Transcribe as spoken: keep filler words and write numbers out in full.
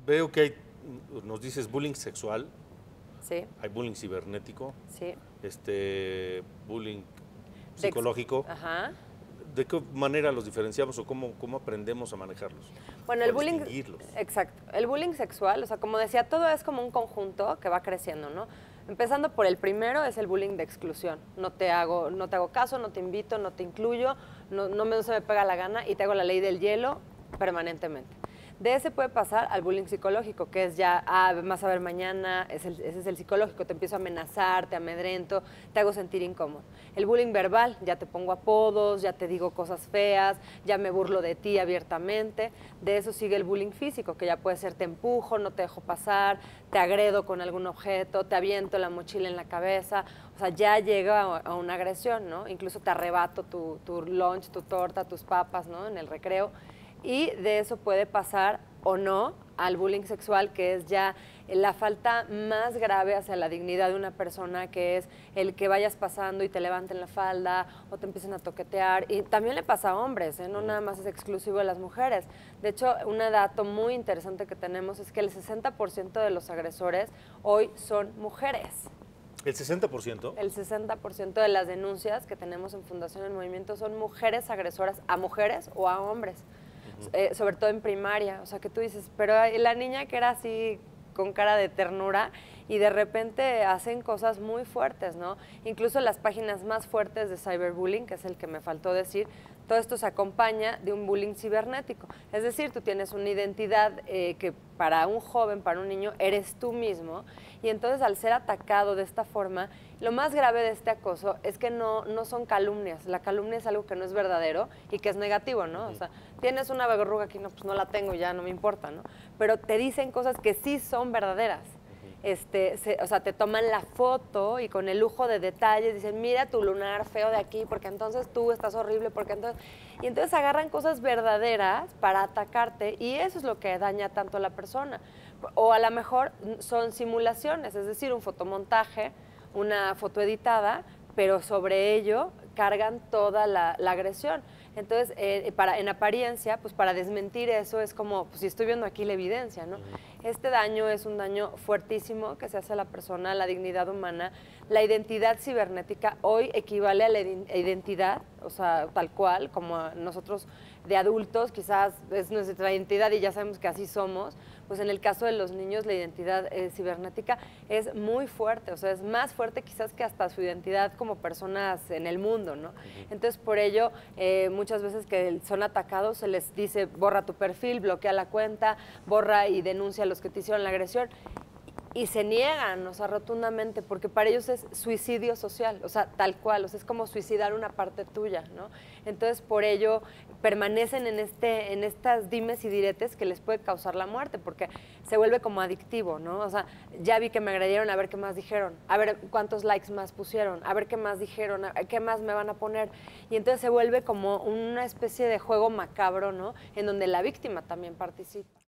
Veo que hay, nos dices bullying sexual, Sí, hay bullying cibernético, sí. este, bullying De ex- psicológico. Ajá. ¿De qué manera los diferenciamos o cómo, cómo aprendemos a manejarlos? Bueno, O el a bullying, distinguirlos. exacto, el bullying sexual, o sea, como decía, todo es como un conjunto que va creciendo, ¿no? Empezando por el primero es el bullying de exclusión. No te hago, no te hago caso, no te invito, no te incluyo, no, no, me, no se me pega la gana y te hago la ley del hielo permanentemente. De ese puede pasar al bullying psicológico, que es ya, ah, vas a ver mañana, es el, ese es el psicológico, te empiezo a amenazar, te amedrento, te hago sentir incómodo. El bullying verbal, ya te pongo apodos, ya te digo cosas feas, ya me burlo de ti abiertamente. De eso sigue el bullying físico, que ya puede ser te empujo, no te dejo pasar, te agredo con algún objeto, te aviento la mochila en la cabeza, o sea, ya llega a, a una agresión, ¿no? Incluso te arrebato tu, tu lunch, tu torta, tus papas, ¿no? En el recreo. Y de eso puede pasar o no al bullying sexual, que es ya la falta más grave hacia la dignidad de una persona, que es el que vayas pasando y te levanten la falda o te empiecen a toquetear. Y también le pasa a hombres, ¿eh? No nada más es exclusivo de las mujeres. De hecho, un dato muy interesante que tenemos es que el sesenta por ciento de los agresores hoy son mujeres. ¿El sesenta por ciento? El sesenta por ciento de las denuncias que tenemos en Fundación en Movimiento son mujeres agresoras a mujeres o a hombres. Eh, sobre todo en primaria, o sea, que tú dices, pero la niña que era así con cara de ternura y de repente hacen cosas muy fuertes, ¿no? Incluso las páginas más fuertes de cyberbullying, que es el que me faltó decir, todo esto se acompaña de un bullying cibernético. Es decir, tú tienes una identidad eh, que para un joven, para un niño, eres tú mismo, y entonces al ser atacado de esta forma, lo más grave de este acoso es que no, no son calumnias. La calumnia es algo que no es verdadero y que es negativo, ¿no? O sea, tienes una verruga aquí, no, pues no la tengo, ya no me importa, ¿no? Pero te dicen cosas que sí son verdaderas. Este, se, o sea, te toman la foto y con el lujo de detalles dicen, mira tu lunar feo de aquí, porque entonces tú estás horrible, porque entonces... Y entonces agarran cosas verdaderas para atacarte y eso es lo que daña tanto a la persona. O a lo mejor son simulaciones, es decir, un fotomontaje, una foto editada, pero sobre ello cargan toda la, la agresión. Entonces, eh, para, en apariencia, pues para desmentir eso es como, pues si estoy viendo aquí la evidencia, ¿no? Este daño es un daño fuertísimo que se hace a la persona, a la dignidad humana. La identidad cibernética hoy equivale a la identidad, o sea, tal cual, como nosotros de adultos, quizás es nuestra identidad y ya sabemos que así somos, pues en el caso de los niños la identidad eh, cibernética es muy fuerte, o sea, es más fuerte quizás que hasta su identidad como personas en el mundo, ¿no? Entonces, por ello, eh, muchas veces que son atacados se les dice, borra tu perfil, bloquea la cuenta, borra y denuncia a los que te hicieron la agresión. Y se niegan, o sea, rotundamente, porque para ellos es suicidio social, o sea, tal cual, o sea, es como suicidar una parte tuya, ¿no? Entonces, por ello, permanecen en, este, en estas dimes y diretes que les puede causar la muerte, porque se vuelve como adictivo, ¿no? O sea, ya vi que me agredieron, a ver qué más dijeron, a ver cuántos likes más pusieron, a ver qué más dijeron, a qué más me van a poner. Y entonces se vuelve como una especie de juego macabro, ¿no? En donde la víctima también participa.